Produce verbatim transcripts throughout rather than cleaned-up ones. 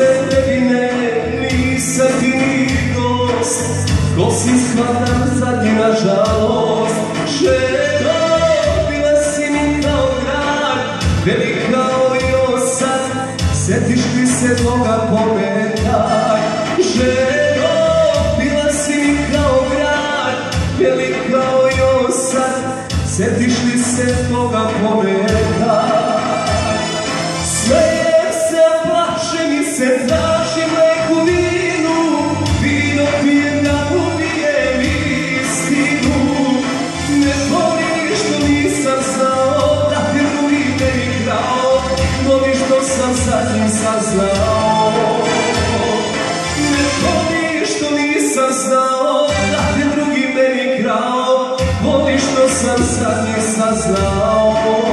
nevine, nisam ti ni gost, ko si shvatam zadnji na žalost. Ženo, bila si mi kao grad, velika i osad, sjetiš li se toga pometaj. Ženo, bila si mi kao grad, velika i osad, sjetiš li se toga pometaj. Sve se plašem i se tražim neku vinu, vino pijem da ubijem istinu. Ne voli što nisam znao, da te drugi meni krao, voli što sam zadnjim saznao. Ne voli što nisam znao, da te drugi meni krao, voli što sam zadnjim saznao.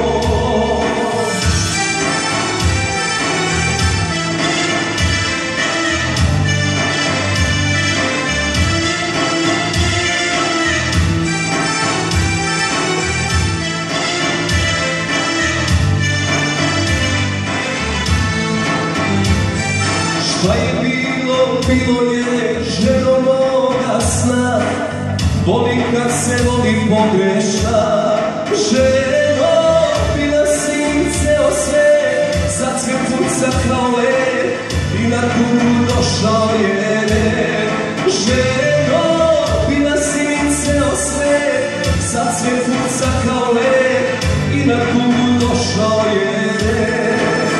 Šta je bilo, bilo je, ženo moga sna, voli kad se voli pogreša. Ženo, bila si ceo sve, sad sve puca kao led i na kugu došao je red. Ženo, bila si mi ceo sve, sad sve puca kao led i na kugu došao je red.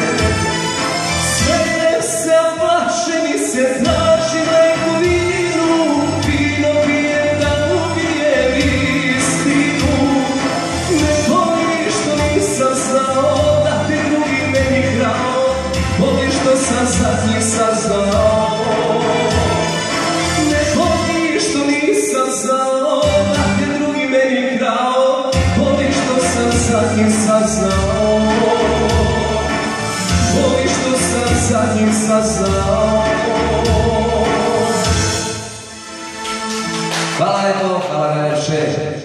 Se traži neku vinu, vino pijem da ubijem istinu. Ne voli što nisam znao, da te drugi meni krao, voli što sam zadnji saznao. Ne voli što nisam znao, da te drugi meni krao, voli što sam zadnji saznao. Voli što sam zadnji saznao. Hvala lepo, hvala najlepše.